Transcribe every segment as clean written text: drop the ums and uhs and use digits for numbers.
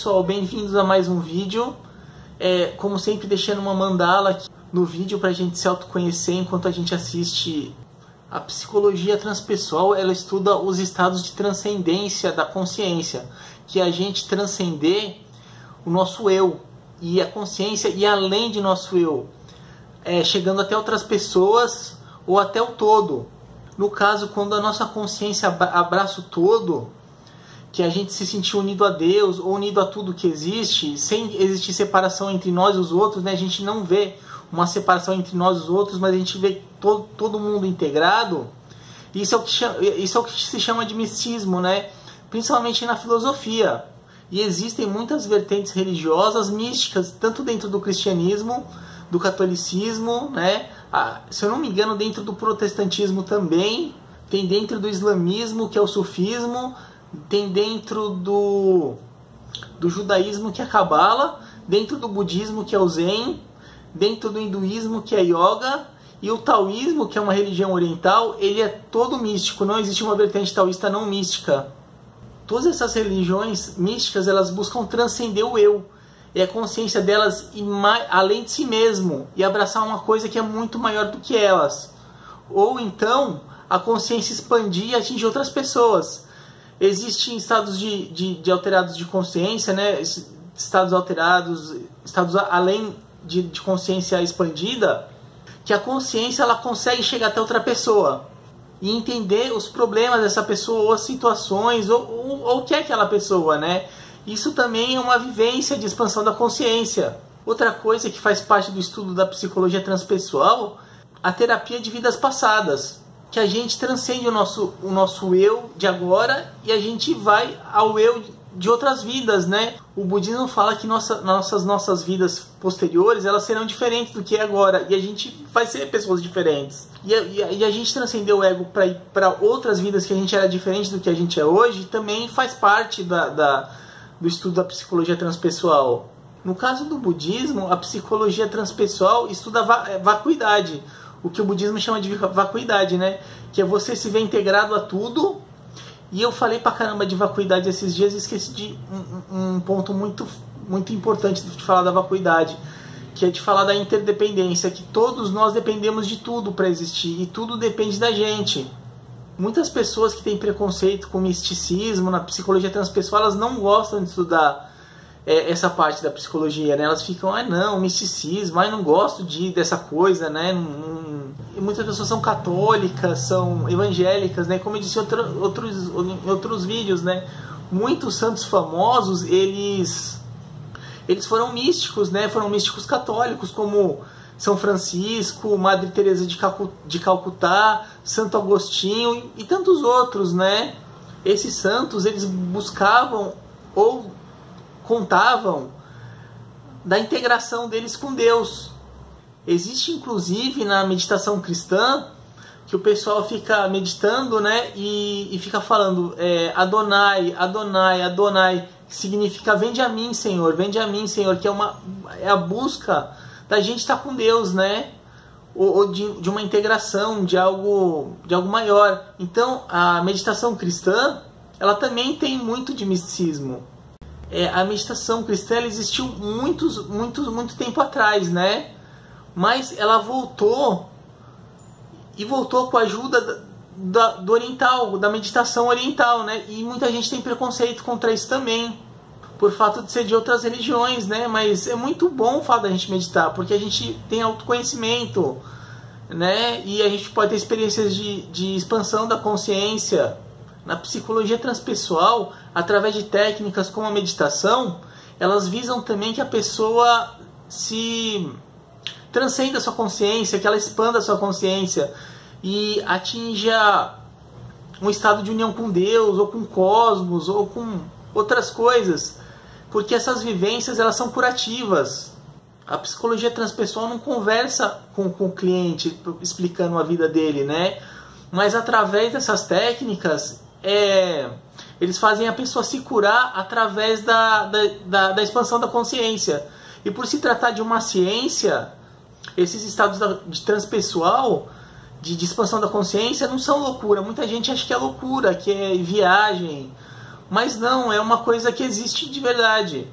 pessoal, bem-vindos a mais um vídeo. Como sempre, deixando uma mandala aqui no vídeo para a gente se autoconhecer enquanto a gente assiste. A psicologia transpessoal, ela estuda os estados de transcendência da consciência, que é a gente transcender o nosso eu e a consciência e além de nosso eu, chegando até outras pessoas ou até o todo. No caso, quando a nossa consciência abraça o todo, que a gente se sentir unido a Deus ou unido a tudo que existe, sem existir separação entre nós e os outros, né? A gente não vê uma separação entre nós e os outros, mas a gente vê todo mundo integrado. Isso é o que se chama de misticismo, né? Principalmente na filosofia. E existem muitas vertentes religiosas místicas, tanto dentro do cristianismo, do catolicismo, né? Se eu não me engano, dentro do protestantismo também, tem dentro do islamismo, que é o sufismo, tem dentro do judaísmo, que é a cabala, dentro do budismo, que é o zen, dentro do hinduísmo, que é yoga, e o taoísmo, que é uma religião oriental, ele é todo místico, não existe uma vertente taoísta não mística. Todas essas religiões místicas, elas buscam transcender o eu, é a consciência delas ir além de si mesmo, e abraçar uma coisa que é muito maior do que elas. Ou então, a consciência expandir e atingir outras pessoas. Existem estados de alterados de consciência, né? Estados alterados, estados além de consciência expandida, que a consciência ela consegue chegar até outra pessoa e entender os problemas dessa pessoa, ou as situações, ou o que é aquela pessoa, né? Isso também é uma vivência de expansão da consciência. Outra coisa que faz parte do estudo da psicologia transpessoal, a terapia de vidas passadas, que a gente transcende o nosso eu de agora e a gente vai ao eu de outras vidas, né? O budismo fala que nossas vidas posteriores, elas serão diferentes do que é agora, e a gente vai ser pessoas diferentes. E a gente transcender o ego para ir para outras vidas que a gente era diferente do que a gente é hoje, também faz parte do estudo da psicologia transpessoal. No caso do budismo, a psicologia transpessoal estuda a vacuidade, o que o budismo chama de vacuidade, né? Que é você se ver integrado a tudo. E eu falei pra caramba de vacuidade esses dias e esqueci de um ponto muito, muito importante de falar da vacuidade, que é de falar da interdependência, que todos nós dependemos de tudo para existir e tudo depende da gente. Muitas pessoas que têm preconceito com misticismo, na psicologia transpessoal, elas não gostam de estudar essa parte da psicologia, né? Elas ficam, não, misticismo, não gosto dessa coisa, né? E muitas pessoas são católicas, são evangélicas, né? Como eu disse em outros vídeos, né? Muitos santos famosos, eles foram místicos, né? Foram místicos católicos, como São Francisco, Madre Teresa de Calcutá, Santo Agostinho e tantos outros, né? Esses santos, eles buscavam ou contavam da integração deles com Deus. Existe inclusive na meditação cristã que o pessoal fica meditando, né, e fica falando Adonai, Adonai, Adonai, que significa vende a mim, Senhor, que é a busca da gente estar com Deus, né, ou de uma integração, de algo maior. Então a meditação cristã, ela também tem muito de misticismo. A meditação cristã, ela existiu muito tempo atrás, né? Mas ela voltou com a ajuda do oriental, da meditação oriental, né? E muita gente tem preconceito contra isso também, por fato de ser de outras religiões, né? Mas é muito bom o fato da gente meditar, porque a gente tem autoconhecimento, né? E a gente pode ter experiências de expansão da consciência. Na psicologia transpessoal, através de técnicas como a meditação, elas visam também que a pessoa se transcenda a sua consciência, que ela expanda a sua consciência e atinja um estado de união com Deus, ou com o cosmos, ou com outras coisas, porque essas vivências, elas são curativas. A psicologia transpessoal não conversa com o cliente explicando a vida dele, né? Mas através dessas técnicas, eles fazem a pessoa se curar através da expansão da consciência. E por se tratar de uma ciência, esses estados de transpessoal, de expansão da consciência, não são loucura. Muita gente acha que é loucura, que é viagem, Mas não, é uma coisa que existe de verdade,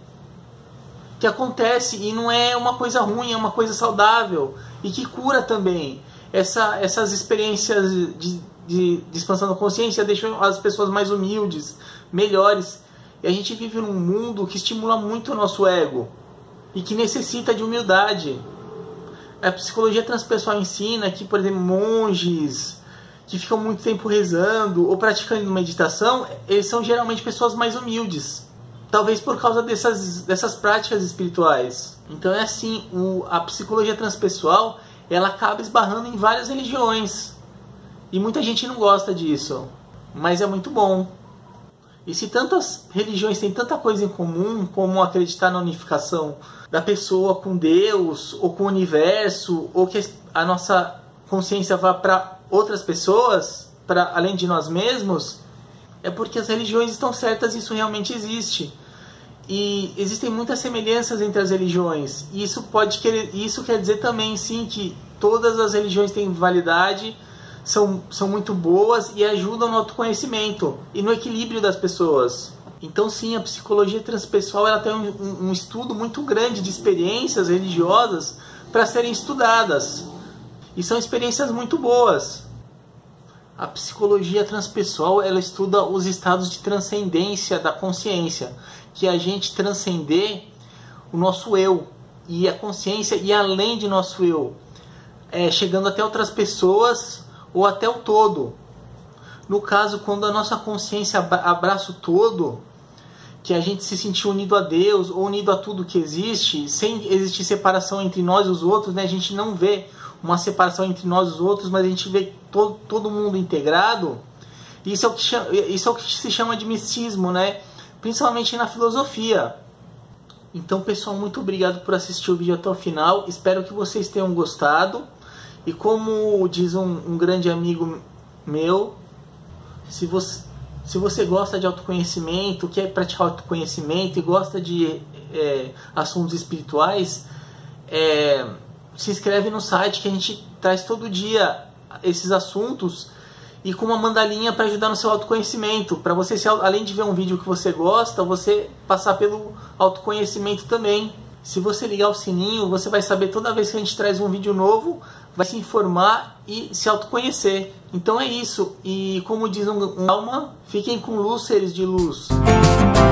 que acontece e não é uma coisa ruim, é uma coisa saudável e que cura também. Essas experiências de expansão da consciência deixam as pessoas mais humildes, melhores. E a gente vive num mundo que estimula muito o nosso ego e que necessita de humildade. A psicologia transpessoal ensina que, por exemplo, monges que ficam muito tempo rezando ou praticando meditação, eles são geralmente pessoas mais humildes. Talvez por causa dessas práticas espirituais. Então é assim, a psicologia transpessoal, ela acaba esbarrando em várias religiões. E muita gente não gosta disso, mas é muito bom. E se tantas religiões têm tanta coisa em comum, como acreditar na unificação da pessoa com Deus, ou com o universo, ou que a nossa consciência vá para outras pessoas, para além de nós mesmos, é porque as religiões estão certas e isso realmente existe. E existem muitas semelhanças entre as religiões. E isso quer dizer também, sim, que todas as religiões têm validade, são muito boas e ajudam no autoconhecimento e no equilíbrio das pessoas. Então sim, a psicologia transpessoal ela tem um estudo muito grande de experiências religiosas para serem estudadas. E são experiências muito boas. A psicologia transpessoal ela estuda os estados de transcendência da consciência, que é a gente transcender o nosso eu e a consciência e além de nosso eu, chegando até outras pessoas ou até o todo. No caso, quando a nossa consciência abraça o todo, que a gente se sentir unido a Deus ou unido a tudo que existe, sem existir separação entre nós e os outros, né? A gente não vê uma separação entre nós e os outros, mas a gente vê todo mundo integrado. Isso é o que se chama de misticismo, né? Principalmente na filosofia. Então, pessoal, muito obrigado por assistir o vídeo até o final. Espero que vocês tenham gostado. E como diz um grande amigo meu, se você gosta de autoconhecimento, quer praticar autoconhecimento e gosta de assuntos espirituais, se inscreve no site que a gente traz todo dia esses assuntos e com uma mandalinha para ajudar no seu autoconhecimento, para você, além de ver um vídeo que você gosta, você passar pelo autoconhecimento também. Se você ligar o sininho, você vai saber toda vez que a gente traz um vídeo novo, vai se informar e se autoconhecer. Então é isso. E como diz um alma, fiquem com luz, seres de luz.